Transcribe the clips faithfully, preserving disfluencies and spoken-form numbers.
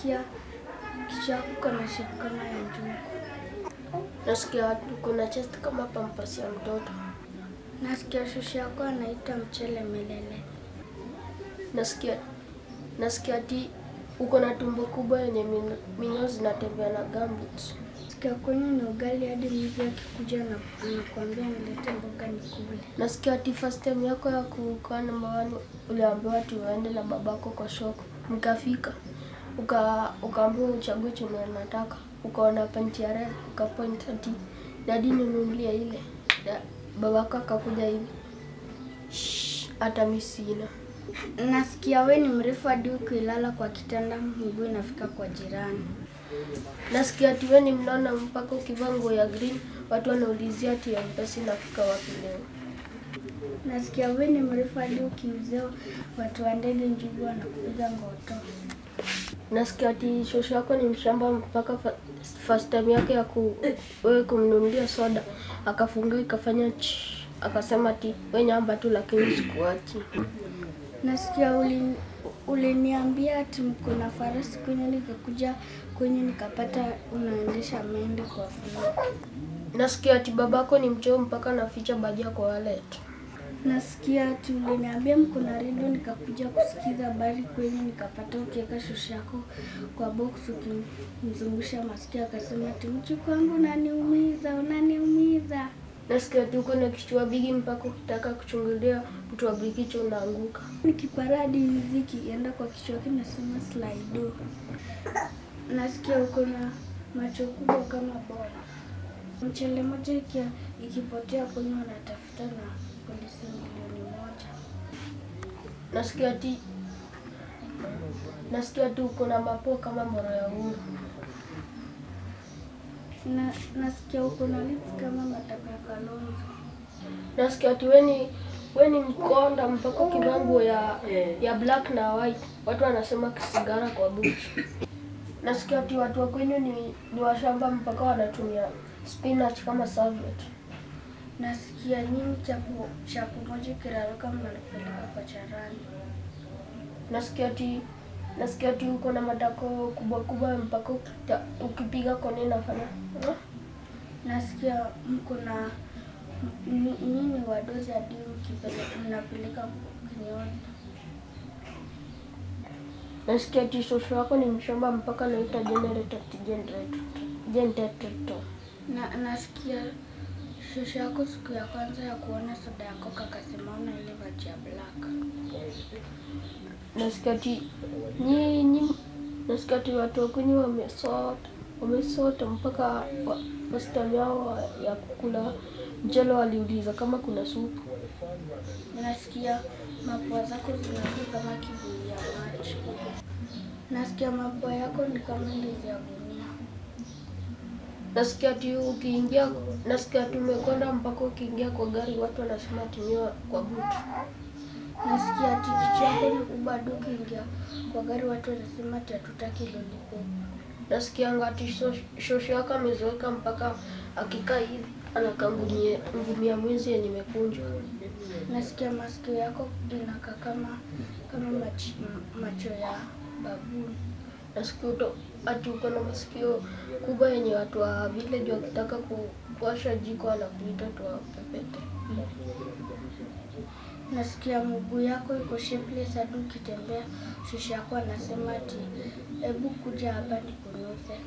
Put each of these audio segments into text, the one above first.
nasikia kichwa kuna shape kama ya njugu. Nasikia kuna chest kama pampasi ya mtoto. Nasikia shosho yako anaita mchele milele. Nasikia nasikia ati uko na tumbo kubwa yenye minyoo zinatembea na gumboots. Nasikia kwenye ni ugali hadi mwizi akikuja na anakuambia nilete mboga nikule. Nasikia ati first time yako ya kukaa number one uliambiwa ati uende na babako kwa shop. Mkafika. Uka ukaambiwa uchague chenye unataka. Ukaona panti ya red, ukapoint ati daddy ninunulie ile. Da, babako akakuja hivi. Shh, hata mimi sina. Nasikia wewe ni mrefu hadi ukilala kwa kitanda mguu inafika kwa jirani. Nasikia ati wewe ni mnono mpaka ukivaa nguo ya green watu wanaulizia ati ya mpesa inafika wapi leo. Nasikia wewe ni mrefu hadi ukiuzia watu wa ndege njugu wanakupiga ngoto. Nasikia ati shosho yako ni mshamba mpaka first time yake ya ku wewe kumnunulia soda akafunga ikafanya ch akasema ati wewe nyamba tu lakini sikuachi. Nasikia uli uliniambia ati mko na farasi kwenye nikakuja kwenye nikapata unaendesha mende kwa fumo. Nasikia ati babako ni mcheo mpaka naficha bajia kwa wallet. Nasikia ati uliniambia mko na redio nikakuja kusikiza habari kwenye nikapata ukiweka shosho yako kwa box ukimzungusha masikio akasema ati mchuko wangu unaniumiza unaniumiza. Nasikia ati uko na kichwa bigi mpaka ukitaka kuchungulia mtu wa bikicho unaanguka. Nikiparadi muziki ienda kwa kichwa yake nasema slide. Nasikia uko na macho kubwa kama bola. Mchele moja ikia ikipotea kwenye wanatafuta na polisi milioni moja. Nasikia ati Nasikia ati uko na mapo kama moro ya uhuru. Na nasikia uko na lips kama mataka ya Kalonzo. Nasikia ati wewe ni wewe ni mkonda mpaka kibango ya ya black na white. Watu wanasema kisigara kwa buchi. Nasikia ati watu wa kwenyu ni ni washamba mpaka wanatumia spinach kama salad. Nasikia nyinyi chapo chapo moja kiraruka mnapeleka kwa charani. Nasikia ati Nasikia ati uko na matako kubwa kubwa mpaka ukipiga kone inafanya. Nasikia mko na nyinyi wadozi hadi ukipeleka mnapeleka kinyozi. Nasikia ati shosho yako ni mshamba mpaka anaita generator generator generator. Na nasikia shosho yako siku ya kwanza ya kuona soda yako kakasema una ile vaji ya black. Nasikia ati nyinyi nasikia ati watu wakunyi wamesota wamesota mpaka first time yao ya kukula mchele waliuliza kama kuna supu. Nasikia mapua zako zinakuwa kama kibuyu ya maji. Nasikia mapua yako ni kama ndizi ya gunia. Nasikia ati ukiingia nasikia tumekonda mpaka ukiingia kwa gari watu wanasema tumia kwa buti. Nasikia ati kichwa yako ni kubwa ukiingia kwa gari watu wanasema ati hatutaki lollipop. Nasikia ngati shosho yako amezoeka mpaka akikaa hivi anakangumia ngumia mwezi yenye imekunjwa. Nasikia masikio yako inakaa kama kama macho, macho ya babu. Nasikia ati uko na masikio kubwa yenye watu wa village wakitaka kuwasha jiko anakuita tu pepete. Nasikia mguu yako iko shapeless hadi ukitembea shosho yako anasema ati hebu kuja hapa nikunuze.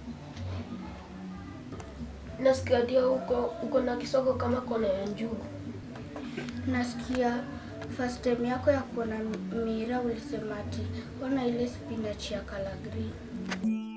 Nasikia ati uko uko na kisogo kama kona ya njugu. Nasikia first time yako ya kuona mira ulisema ati ona ile spinach ya color green.